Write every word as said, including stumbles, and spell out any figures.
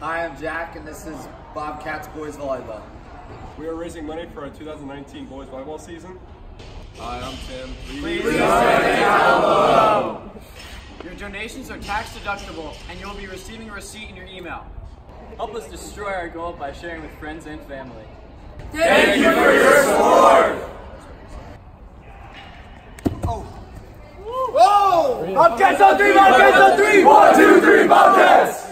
Hi, I'm Jack, and this is Bobcats Boys Volleyball. We are raising money for our two thousand nineteen boys volleyball season. Hi, I'm Tim. Please, Please say hello. Your donations are tax deductible, and you will be receiving a receipt in your email. Help us destroy our goal by sharing with friends and family. Thank you for your support! Oh! Whoa! Bobcats on three! Bobcats on three! One, two, three, Bobcats!